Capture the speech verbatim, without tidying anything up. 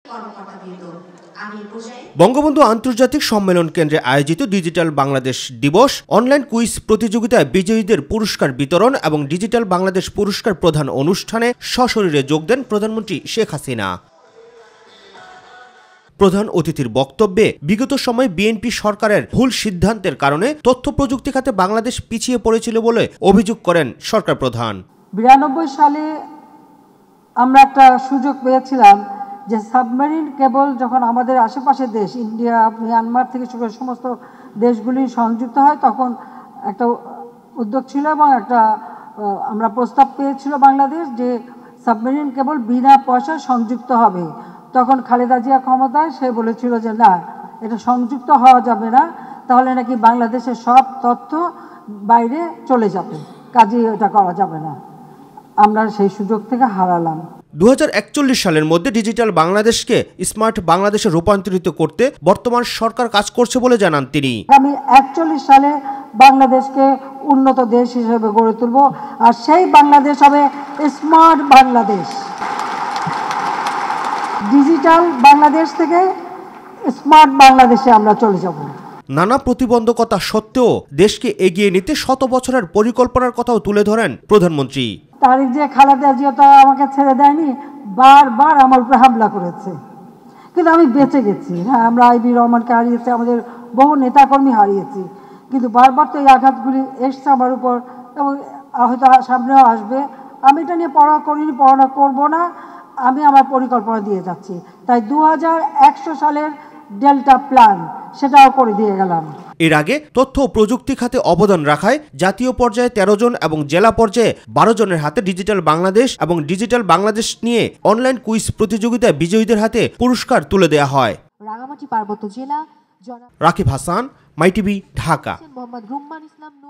বঙ্গবন্ধু আন্তর্জাতিক সম্মেলন কেন্দ্রে আয়োজিত ডিজিটাল বাংলাদেশ দিবস অনলাইন কুইজ প্রতিযোগিতায় বিজয়ীদের পুরস্কার বিতরণ এবং ডিজিটাল বাংলাদেশ পুরস্কার প্রদান অনুষ্ঠানে সশরীরে যোগ দেন প্রধানমন্ত্রী শেখ হাসিনা। প্রধান অতিথির বক্তব্যে বিগত সময়ে বিএনপি সরকারের ভুল সিদ্ধান্তের কারণে তথ্য প্রযুক্তি খাতে বাংলাদেশ পিছিয়ে পড়েছিল বলে অভিযোগ করেন সরকার প্রধান। বিরানব্বই সালে আমরা একটা সুযোগ পেয়েছিলাম যে সাবমেরিন কেবল যখন আমাদের আশেপাশের দেশ ইন্ডিয়া মিয়ানমার থেকে শুরু করে সমস্ত দেশগুলি সংযুক্ত হয় তখন একটা উদ্যোগ ছিল এবং একটা আমরা প্রস্তাব পেয়েছিল বাংলাদেশ যে সাবমেরিন কেবল বিনা পয়সায় সংযুক্ত হবে। তখন খালেদা জিয়া ক্ষমতায় সে বলেছিল যে না, এটা সংযুক্ত হওয়া যাবে না, তাহলে নাকি বাংলাদেশের সব তথ্য বাইরে চলে যাবে, কাজেই এটা করা যাবে না। আমরা সেই সুযোগ থেকে হারালাম। দু হাজার একচল্লিশ সালের মধ্যে ডিজিটাল বাংলাদেশকে স্মার্ট বাংলাদেশে রূপান্তরিত করতে বর্তমান সরকার কাজ করছে বলে জানান তিনি। আমি একচল্লিশ সালে বাংলাদেশকে উন্নত দেশ হিসেবে গড়ে তুলব, আর সেই বাংলাদেশ হবে স্মার্ট বাংলাদেশ। ডিজিটাল বাংলাদেশ থেকে স্মার্ট বাংলাদেশে আমরা চলে যাব। নানা প্রতিবন্ধকতা সত্ত্বেও দেশকে এগিয়ে নিতে শত বছরের পরিকল্পনার কথাও তুলে ধরেন প্রধানমন্ত্রী। তারিক যে খালেদা জিয়া তো আমাকে ছেড়ে দেয়নি, বারবার আমার উপরে হামলা করেছে, কিন্তু আমি বেঁচে গেছি। হ্যাঁ, আমরা আইবি রহমানকে হারিয়েছি, আমাদের বহু নেতাকর্মী হারিয়েছি, কিন্তু বারবার তো এই আঘাতগুলি এসছে আমার উপর এবং হয়তো সামনেও আসবে। আমি এটা নিয়ে পড়া করিনি, পড়াশোনা করবো না, আমি আমার পরিকল্পনা দিয়ে যাচ্ছি। তাই দু হাজার একশো সালের ডেল্টা প্ল্যান সেটাও করে দিয়ে গেলাম। এর আগে তথ্য ও প্রযুক্তি খাতে অবদান রাখায় জাতীয় পর্যায়ে তেরো জন এবং জেলা পর্যায়ে বারো জনের হাতে ডিজিটাল বাংলাদেশ এবং ডিজিটাল বাংলাদেশ নিয়ে অনলাইন কুইজ প্রতিযোগিতায় বিজয়ীদের হাতে পুরস্কার তুলে দেওয়া হয়। রাঙামাটি পার্বত্য জেলা রাকিব হাসান, মাই টিভি, ঢাকা।